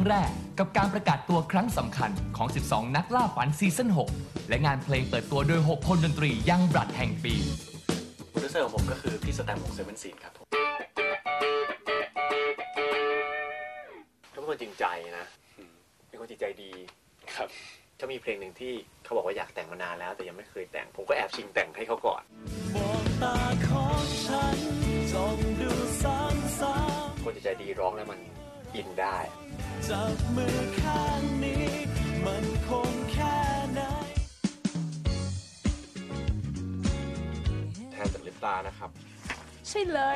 แรกกับการประกาศตัวครั้งสำคัญของ 12 นักล่าฝันซีซั่น 6 และงานเพลงเปิดตัวโดย 6 คนดนตรียังบลัดแห่งปีโปรดิวเซอร์ของผมก็คือพี่สแตมป์ของเซเว่นซีนครับผมเขาเป็นคนจริงใจนะเป็นคนจิตใจดีครับเขามีเพลงหนึ่งที่เขาบอกว่าอยากแต่งมานานแล้วแต่ยังไม่เคยแต่งผมก็แอบชิงแต่งให้เขาก่อนคนจิตใจดีร้องแล้วมันอินได้จับมือข้างนี้มันคงแค่ไหนแทนจากลิปตานะครับใช่เลย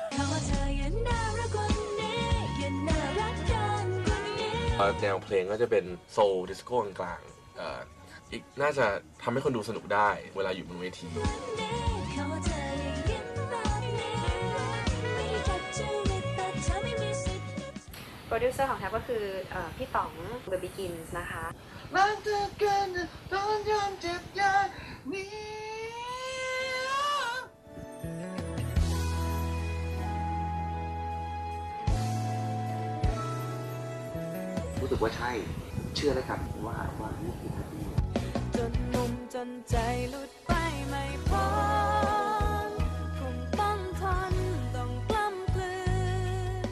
แนวเพลงก็จะเป็นโซลดิสโก้กลางๆอีกน่าจะทำให้คนดูสนุกได้เวลาอยู่บนเวทีโปรดิวเซอร์ของแท็บก็คือพี่ต๋อง The Begins นะคะรักเธอเกินตอนยอมเจ็บอย่างนี้รู้สึกว่าใช่เชื่อแล้วกันว่านี่คือทัพปี้จนมุมจนใจหลุดไปไม่พ้นคงต้องทนต้องกล้ำกลืน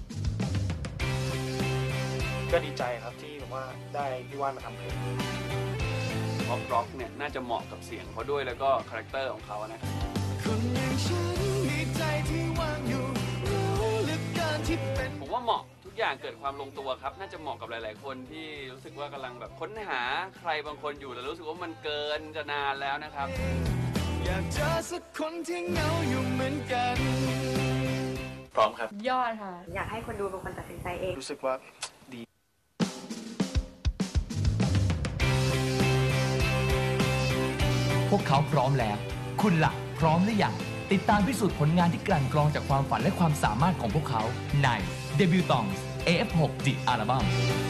ก็ดีใจครับที่แบบว่าได้พี่ว่านมาทำเพลงพ็อปร็อกเนี่ยน่าจะเหมาะกับเสียงเขาด้วยแล้วก็คาแรคเตอร์ของเขานะคนอย่างฉันมีใจที่ว่างอยู่รู้ลึกเกินที่เป็นผมว่าเหมาะทุกอย่างเกิดความลงตัวครับน่าจะเหมาะกับหลายๆคนที่รู้สึกว่ากำลังแบบค้นหาใครบางคนอยู่แต่รู้สึกว่ามันเกินจะนานแล้วนะครับอยากเจอสักคนที่เหงาอยู่เหมือนกันพร้อมครับยอดค่ะอยากให้คนดูเป็นคนตัดสินใจเองรู้สึกว่าดีพวกเขาพร้อมแล้วคุณล่ะพร้อมหรือยังติดตามพิสูจน์ผลงานที่กลั่นกรองจากความฝันและความสามารถของพวกเขาใน Debutantes AF6 The Album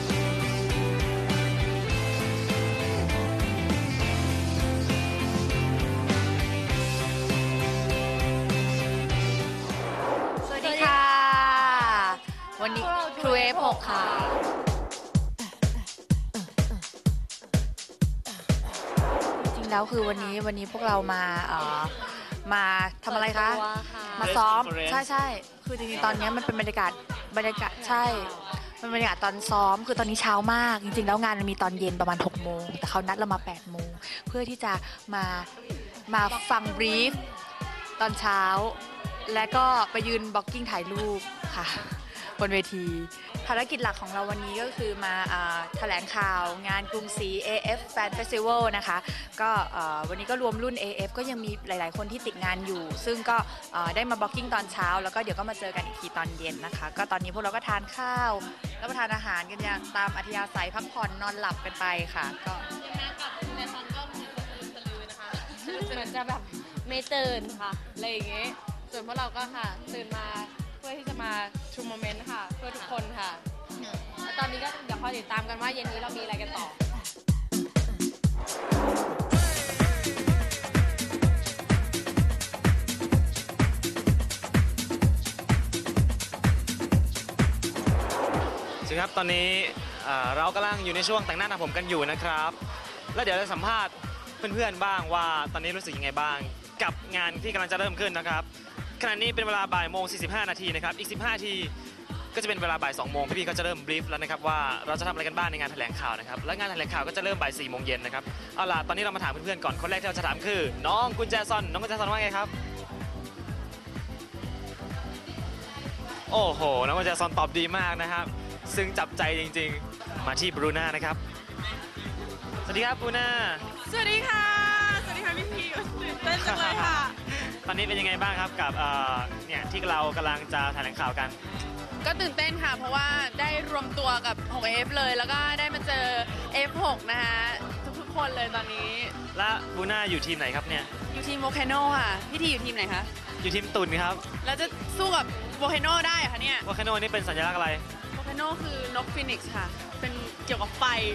สวัสดีค่ะวันนี้ครู AF6 ค่ะจริงแล้วคือวันนี้พวกเรามาทำอะไรคะมาซ้อมใช่คือจริงๆตอนนี้มันเป็นบรรยากาศใช่เป็นบรรยากาศตอนซ้อมคือตอนนี้เช้ามากจริงๆแล้วงานมันมีตอนเย็นประมาณ6 โมงแต่เขานัดเรามา8 โมงเพื่อที่จะมาฟังบรีฟตอนเช้าและก็ไปยืนบล็อกกิ้งถ่ายรูปค่ะบนเวทีภารกิจหลักของเราวันนี้ก็คือมาแถลงข่าวงานกรุงศรี AF Fan Festival นะคะก็วันนี้ก็รวมรุ่น AF ก็ยังมีหลายๆคนที่ติดงานอยู่ซึ่งก็ได้มาบล็อกกิ้งตอนเช้าแล้วก็เดี๋ยวก็มาเจอกันอีกทีตอนเย็นนะคะก็ตอนนี้พวกเราก็ทานข้าวแล้วก็ทานอาหารกันอย่างตามอัธยาศัยพักผ่อนนอนหลับกันไปค่ะก็มากับคุณในซอนก็มีสลือนะคะเหมือนจะแบบไม่ตื่นค่ะอะไรอย่างเงี้ยส่วนพวกเราก็ค่ะตื่นมาเพื่อที่จะมาชูโมเมนต์ค่ะเพื่อทุกคนค่ะแล้วตอนนี้ก็เดี๋ยวคอยติดตามกันว่าเย็นนี้เรามีอะไรกันต่อสวัสดีครับตอนนี้เรากำลังอยู่ในช่วงแต่งหน้าทำผมกันอยู่นะครับแล้วเดี๋ยวจะสัมภาษณ์เพื่อนๆบ้างว่าตอนนี้รู้สึกยังไงบ้างกับงานที่กำลังจะเริ่มขึ้นนะครับขณะนี้เป็นเวลาบ่ายโมง45 นาทีนะครับอีก15 นาทีก็จะเป็นเวลาบ่าย2 โมงพี่ๆก็จะเริ่มบรีฟแล้วนะครับว่าเราจะทำอะไรกันบ้างในงานแถลงข่าวนะครับและงานแถลงข่าวก็จะเริ่มบ่าย4 โมงเย็นนะครับเอาล่ะตอนนี้เรามาถามเพื่อนๆก่อนคนแรกที่เราจะถามคือน้องกุญแจซอนว่าไงครับโอ้โหน้องกุญแจซอนตอบดีมากนะครับซึ่งจับใจจริงๆมาที่บรูน่านะครับสวัสดีครับบรูน่าสวัสดีค่ะพี่ตื่นเต้นจังเลยค่ะตอนนี้เป็นยังไงบ้างครับกับเนี่ยที่เรากำลังจะแถลงข่าวกันก็ตื่นเต้นค่ะเพราะว่าได้รวมตัวกับ 6F เลยแล้วก็ได้มาเจอ F6 นะคะทุกคนเลยตอนนี้และบูน่าอยู่ทีมไหนครับเนี่ยอยู่ทีมโวลคาโนค่ะพี่ทีอยู่ทีมไหนคะอยู่ทีมตุ่นครับแล้วจะสู้กับโวลคาโนได้เหรอคะเนี่ยโวลคาโนนี่เป็นสัญลักษณ์อะไรโวลคาโนคือนกฟีนิกซ์ค่ะเป็นเกี่ยวกับไฟ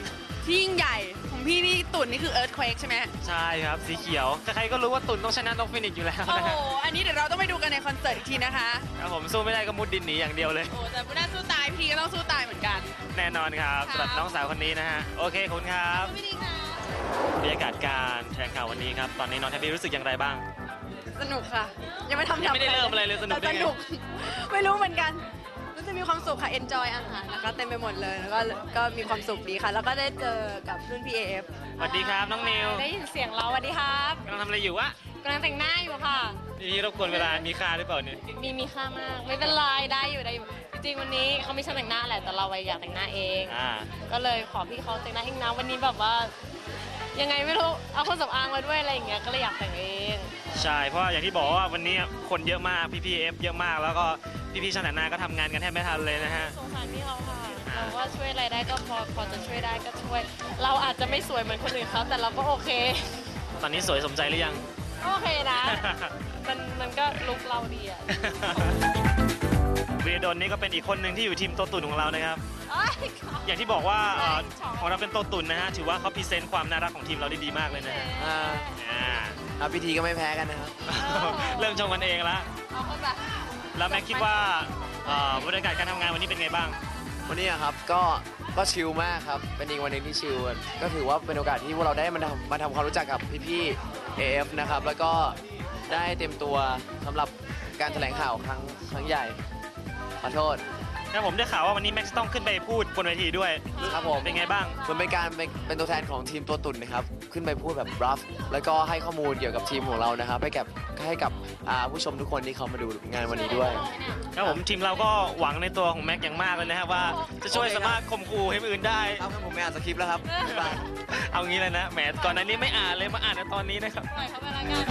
ที่ยิ่งใหญ่ของพี่นี่ตุ่นนี่คือ Earthquake ใช่ไหมใช่ครับสีเขียวใครๆก็รู้ว่าตุ่นต้องชนะนกฟินิกซ์อยู่แล้วโอ้นะโหฮะอันนี้เดี๋ยวเราต้องไปดูกันในคอนเสิร์ตอีกทีนะคะครับผมสู้ไม่ได้ก็มุดดินหนีอย่างเดียวเลยโอ้แต่ไม่น่าสู้ตายพี่ก็ต้องสู้ตายเหมือนกันแน่นอนครับครับสำหรับน้องสาวคนนี้นะฮะโอเคขอบคุณครับไม่ดีค่ะบรรยากาศการแถลงข่าววันนี้ครับตอนนี้น้องแทบบี้รู้สึกอย่างไรบ้างสนุกค่ะ ยังไม่ทำยังไม่ได้เริ่มอะไรเลยสนุกได้แต่ไงสนุก ไม่รู้เหมือนกัน รู้สึกมีความสุขค่ะ enjoy อาหารนะคะเต็มไปหมดเลย แล้วก็มีความสุขดีค่ะ แล้วก็ได้เจอกับรุ่นพี่ AF สวัสดีครับน้องนิวได้ยินเสียงเราสวัสดีครับกำลังทำอะไรอยู่วะกำลังแต่งหน้าอยู่ค่ะนี่รบกวนเวลามีค่าหรือเปล่าเนี่ยมีค่ามาก ไม่เป็นไรได้อยู่ได้อยู่ จริงๆวันนี้เขาไม่ใช่แต่งหน้าแหละแต่เราอยากแต่งหน้าเองอ่าก็เลยขอพี่เขาแต่งหน้าเองนะวันนี้แบบว่า ยังไงไม่รู้เอาเครื่องสำอางมาด้วยอะไรอย่างเงี้ยก็เลยอยากแต่งเองใช่เพราะว่าอย่างที่บอกว่าวันนี้คนเยอะมากพี่ๆเอฟเยอะมากแล้วก็พี่ๆช่างแต่งหน้าก็ทำงานกันแทบไม่ทันเลยนะฮะสงสารพี่เขาค่ะเราก็ช่วยอะไรได้ก็พอจะช่วยได้ก็ช่วย เราอาจจะไม่สวยเหมือนคนอื่นเขาแต่เราก็โอเคตอนนี้สวยสมใจหรือยังโอเคนะ มันก็ลุกเราดีอ่ะวีรดลนี่ก็เป็นอีกคนหนึ่งที่อยู่ทีมตัวตุ่นของเรานะครับเอ้ยขอบอย่างที่บอกว่าใช่ของเราเป็นตัวตุ่นนะฮะถือว่าเขาพรีเซนต์ความน่ารักของทีมเราได้ดีมากเลยนะฮะคุณครับพิธีก็ไม่แพ้กันนะครับเริ่มชมกันเองแล้วเอาเข้าไปแล้วแม็กคิดว่าบรรยากาศการทำงานวันนี้เป็นไงบ้างวันนี้อะครับก็ชิลมากครับ เป็นอีกวันหนึ่งที่ชิลก็ถือว่าเป็นโอกาสที่พวกเราได้มาทำความรู้จักกับพี่ๆ AF นะครับ แล้วก็ได้เต็มตัวสำหรับการแถลงข่าวครั้งใหญ่ ขอโทษครับผมได้ข่าวว่าวันนี้แม็กซ์ต้องขึ้นไปพูดบนเวทีด้วยครับผมเป็นไงบ้างมันเป็นการเป็นตัวแทนของทีมตัวตุ่นนะครับ ขึ้นไปพูดแบบรับแล้วก็ให้ข้อมูลเกี่ยวกับทีมของเรานะครับ ให้กับผู้ชมทุกคนที่เขามาดูงานวันนี้ด้วยครับผมทีมเราก็หวังในตัวของแม็กอย่างมากเลยนะครับว่าจะช่วยโอเคครับสามารถข่มขู่ให้คนอื่นได้เอาครับผมไม่อ่านสคริปต์แล้วครับบ๊ายบายเอางี้เลยนะแหมก่อนหน้านี้ไม่อ่านเลยมาอ่านในตอนนี้นะครับปล่อยเขาไปละกัน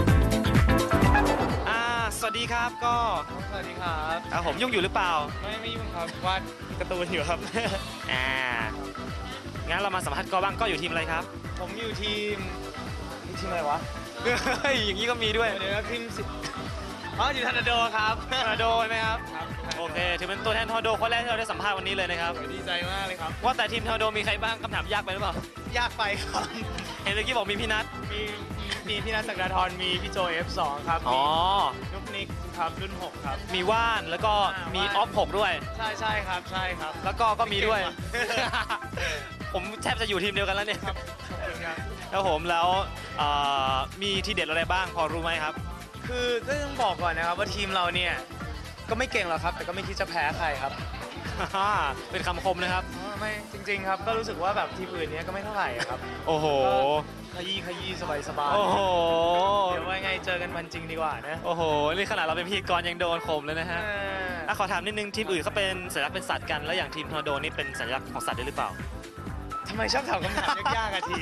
สวัสดีครับก็สวัสดีครับครับผมยุ่งอยู่หรือเปล่าไม่ยุ่งครับวาดการ์ตูนอยู่ครับงั้นเรามาสัมภาษณ์ก็บ้างก็อยู่ทีมอะไรครับผมอยู่ทีมอะไรวะเฮ้ยอย่างนี้ก็มีด้วยเดี๋ยวนะทีมอยู่ทันโดครับทอร์นาโดใช่ไหมครับครับโอเคถือเป็นตัวแทนทอร์นาโดคนแรกที่เราได้สัมภาษณ์วันนี้เลยนะครับดีใจมากเลยครับว่าแต่ทีมทอร์นาโดมีใครบ้างคำถามยากไปหรือเปล่ายากไปครับเห็นเมื่อกี้บอกมีพี่นัทมีพี่นัทศักดาธรมีพี่โจ F2 ครับอ๋อมีนุกนิกครับรุ่น 6 ครับมีว่านแล้วก็มีออฟ6ด้วยใช่ครับใช่ครับแล้วก็มีด้วยเก่งว่ะผมแทบจะอยู่ทีมเดียวกันแล้วเนี่ยขอบคุณครับแล้วผมแล้วมีทีเด็ดอะไรบ้างพอรู้ไหมครับคือก็ต้องบอกก่อนนะครับว่าทีมเราเนี่ยก็ไม่เก่งหรอกครับ แต่ก็ไม่คิดจะแพ้ใครครับเป็นคำคมนะครับไม่จริง ๆ ครับก็รู้สึกว่าแบบทีมอื่นเนี้ยก็ไม่เท่าไหร่อะครับโอ้โหขยี้สบายโอ้โหเดี๋ยวว่าไงเจอกันวันจริงดีกว่านะโอ้โห นี่ขนาดเราเป็นพิธีกรยังโดนข่มเลยนะฮะขอถามนิดนึงทีมอื่นเขาเป็นสัญลักษณ์เป็นสัตว์กัน แล้วอย่างทีมทอร์นาโดนี่เป็นสัญลักษณ์ของสัตว์ด้วยหรือเปล่าทำไมชอบถามคำถามยากๆอะที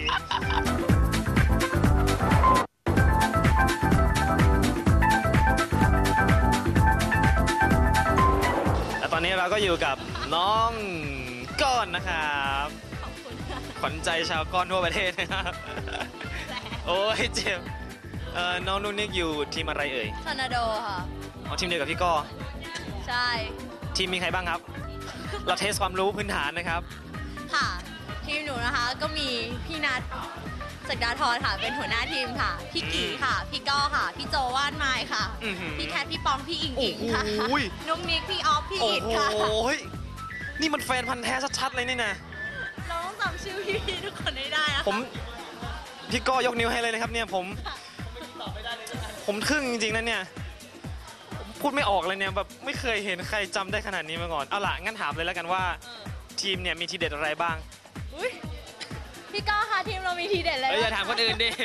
และตอนนี้เราก็อยู่กับน้องก้อนนะครับขอบคุณค่ะขวัญใจชาวก้อนทั่วประเทศนะครับ โอ้ยเจ็บน้องนุ่นนี่อยู่ทีมอะไรเอ่ยทอร์นาโดค่ะอ๋อทีมเดียวกับพี่ก้อใช่ทีมมีใครบ้างครับ เราเทสความรู้พื้นฐานนะครับค่ะ ทีมหนูนะคะก็มีพี่นัทศักดาธรค่ะ เป็นหัวหน้าทีมค่ะ พี่กี่ค่ะ พี่ก้อค่ะ พี่โจว่านไม้ค่ะอื้อหือพี่แคท พี่ปอง พี่อิงอิงค่ะโอ้โหนุ๊กนิก พี่ออฟ พี่โอ้อิดโหค่ะนี่มันแฟนพันธ์แท้ชัดๆเลยนี่นะเราต้องจำชื่อพี่ๆทุกคนให้ได้นะคะผมพี่ก้อยกนิ้วให้เลยนะครับเนี่ยผมทึ่งจริงๆนะเนี่ยผมพูดไม่ออกเลยเนี่ยแบบไม่เคยเห็นใครจำได้ขนาดนี้มาก่อนเอาล่ะงั้นถามเลยแล้วกันว่าทีมเนี่ยมีทีเด็ดอะไรบ้างอุ๊ยพี่ก้อค่ะทีมเรามีทีเด็ดเลยอย่าถามคนอื่นดิ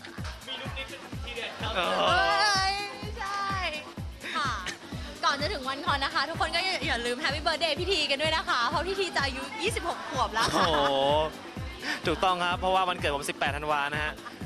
เอ้ยไม่ใช่ ค่ะ ก่อนจะถึงวันคอนนะคะ ทุกคนก็อย่าลืมแฮปปี้เบิร์ดเดย์พี่ทีกันด้วยนะคะ เพราะพี่ทีจะอายุ 26 ขวบแล้วโอ้ค่ะโหถูกต้องครับเพราะว่าวันเกิดผม 18 ธันวานะฮะ